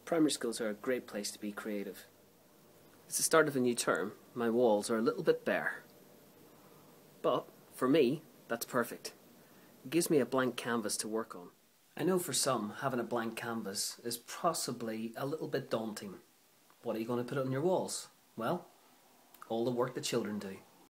Primary schools are a great place to be creative. It's the start of a new term. My walls are a little bit bare. But, for me, that's perfect. It gives me a blank canvas to work on. I know for some, having a blank canvas is possibly a little bit daunting. What are you going to put on your walls? Well, all the work the children do.